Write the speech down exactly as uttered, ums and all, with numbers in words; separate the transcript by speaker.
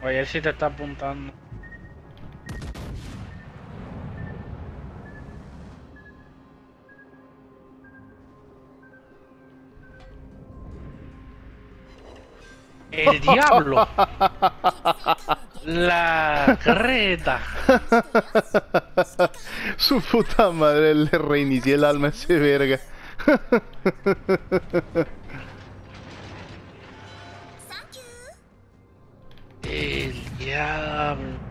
Speaker 1: Oye, si te está apuntando. ¡El diablo! La creta.
Speaker 2: Su puta madre, le reinicié el alma a ese verga.
Speaker 1: El diablo.